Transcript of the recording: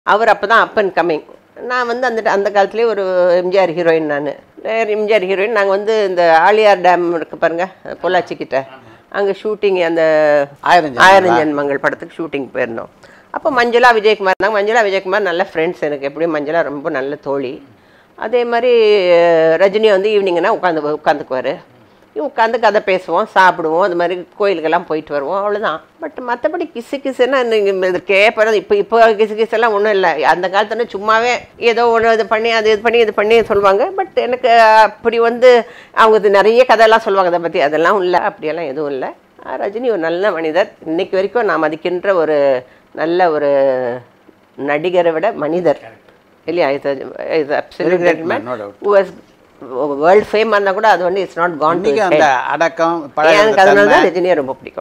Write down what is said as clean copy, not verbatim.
அவர் அப்போ தான் up and coming. நான் வந்து அந்த காலத்துலேயே ஒரு எம்ஜிஆர் ஹீரோயின். நான் எம்ஜிஆர் ஹீரோயின். நாங்கள் வந்து இந்த ஆலியார் டேம் இருக்குது பாருங்கள், பொள்ளாச்சிக்கிட்ட, அங்கே ஷூட்டிங் அந்த ஆயிரம் ஜென்மங்கள் படத்துக்கு ஷூட்டிங் போயிருந்தோம். அப்போ மஞ்சளா விஜயகுமார் இருந்தாங்க. மஞ்சளா விஜயகுமார் நல்ல ஃப்ரெண்ட்ஸ் எனக்கு. எப்படியும் மஞ்சளா ரொம்ப நல்ல தோழி. அதே மாதிரி ரஜினி வந்து ஈவினிங்னா உட்காந்துக்குவார். உட்காந்து கதை பேசுவோம், சாப்பிடுவோம், அது மாதிரி கோயிலுக்கெல்லாம் போயிட்டு வருவோம், அவ்வளோதான். பட் மற்றபடி கிசுன்னா நீங்கள் இது கேட்பறது இப்போ கிசுலாம் ஒன்றும் இல்லை. அந்த காலத்துல சும்மாவே ஏதோ ஒன்று இது பண்ணி இது பண்ணி சொல்லுவாங்க. பட் எனக்கு அப்படி வந்து அவங்க நிறைய கதையெல்லாம் சொல்லுவாங்க அதை பற்றி. அதெல்லாம் இல்லை, அப்படியெல்லாம் எதுவும் இல்லை. ரஜினி ஒரு நல்ல மனிதர். இன்னைக்கு வரைக்கும் நான் மதிக்கின்ற ஒரு நல்ல ஒரு நடிகரை விட மனிதர் இல்லையா? இது absolute great man who has world fame. இருந்தால் கூட அது வந்து it's not gone to head. அடக்கம் எனக்கு அதனால தான் ரஜினியை ரொம்ப பிடிக்கும்.